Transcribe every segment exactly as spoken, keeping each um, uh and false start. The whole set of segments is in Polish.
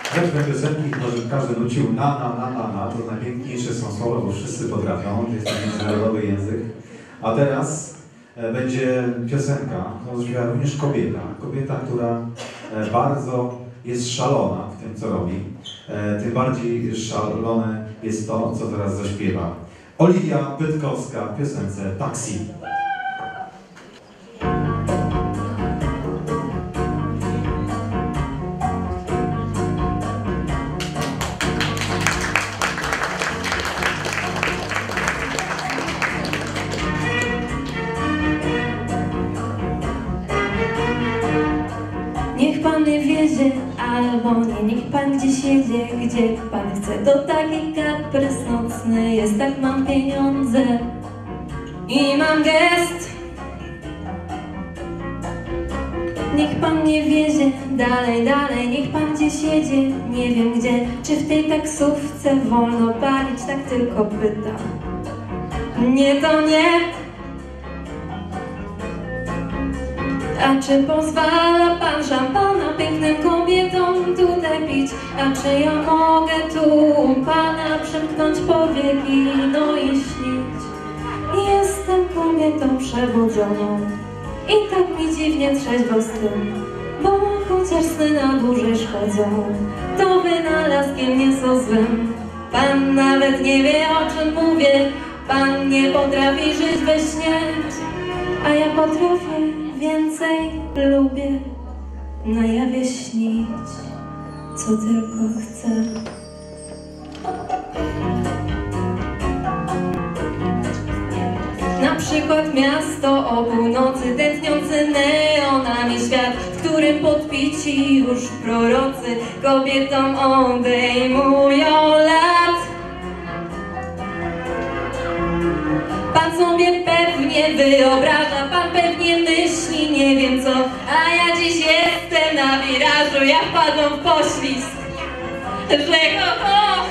Te piosenki, może każdy nucił na, na, na, na, na, to najpiękniejsze są słowa, bo wszyscy potrafią, to jest to międzynarodowy język. A teraz e, będzie piosenka, którą śpiewa również kobieta. Kobieta, która e, bardzo jest szalona w tym, co robi. E, tym bardziej szalone jest to, co teraz zaśpiewa. Oliwia Pytkowska w piosence Taksi. Niech pan mnie wiezie, albo nie, niech pan gdzieś jedzie, gdzie pan chce. To taki kaprys nocny jest, tak mam pieniądze i mam gest. Niech pan mnie wiezie, dalej, dalej, niech pan gdzieś jedzie, nie wiem gdzie. Czy w tej taksówce wolno palić, tak tylko pytam. Nie, to nie. A czy pozwala pan szampana pięknym kobietom tutaj pić? A czy ja mogę tu u pana przymknąć powieki, no i śnić? Jestem kobietą przebudzoną i tak mi dziwnie trzeźwo z tym, bo chociaż sny na dłużej szkodzą, to wynalazkiem nie są złym. Pan nawet nie wie, o czym mówię, pan nie potrafi żyć we śnie, a ja potrafię. Więcej lubię na jawie śnić, co tylko chcę. Na przykład miasto o północy, tętniący neonami świat, w którym podpici już prorocy kobietom odejmują lat. Pan sobie pewnie wyobraża, pan pewnie myśli, nie wiem co, a ja dziś jestem na wirażu, ja wpadłam w poślizg, że ho, ho.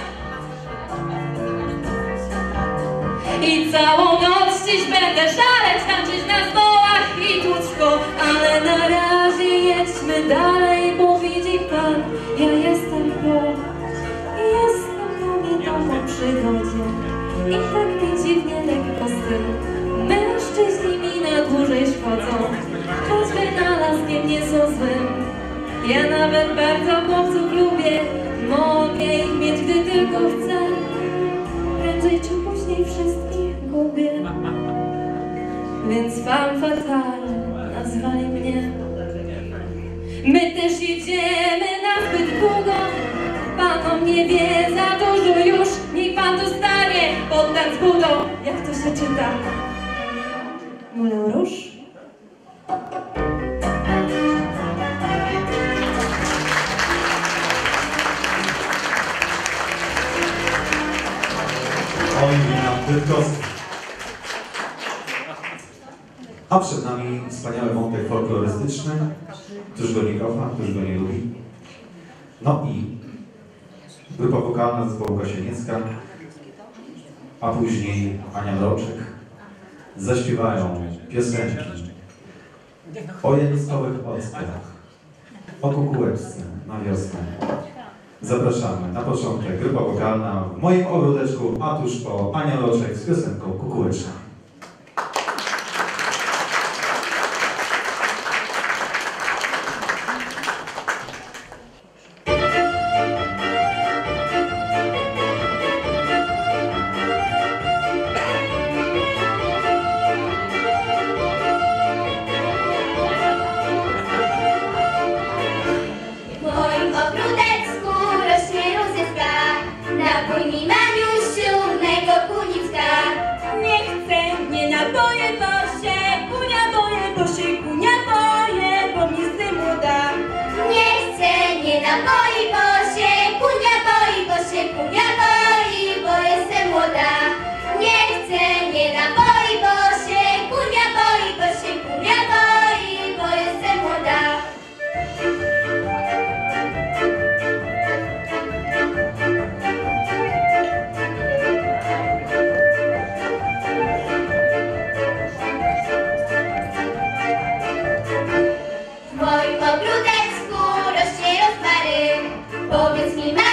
I całą noc dziś będę szaleć, tańczyć na stołach i tłuc w koło, ale na razie jedźmy dalej, bo widzi pan, ja jestem po, jestem kobietą po przygodzie. I tak mi dziwnie lekko z tym, mężczyźni mi na dłużej szkodzą, choć wynalazkiem nie są złym. Ja nawet bardzo chłopców lubię, mogę ich mieć, gdy tylko chcę. Prędzej czy później wszystkich gubię, więc femme fatale nazwali mnie. My też idziemy na zbyt długo, pan o mnie wie za dużo już, niech pan tu stanie pod tancbudą. Jak to się czyta? Moulin Rouge? Oliwia Pytkowska. A przed nami wspaniały wątek folklorystyczny. Któż go nie kocha, któż go nie lubi. No i grupa wokalna zespołu Gasieniecka, a później Ania Mroczek zaśpiewają piosenki o janiskowych ockach, o kukułeczce na wiosnę. Zapraszamy na początek grupa wokalna w moim ogródeczku, a tuż po Ania Mroczek z piosenką Kukułeczka. Napój mi, Maniusiu, mego kunicka. Nie chcę, nie napoję, bo się kunia boję, bo się kunia boję, bo mnie z tym uda. Nie chcę, nie napoi, bo się kunia boi, bo się kunia boi, bo jestem młoda. Nie chcę, nie napoi, bo się kunia boi, bo się kunia boi, bo jestem młoda. W moim ogródeczku rośnie rozmaryn. Powiedz mi,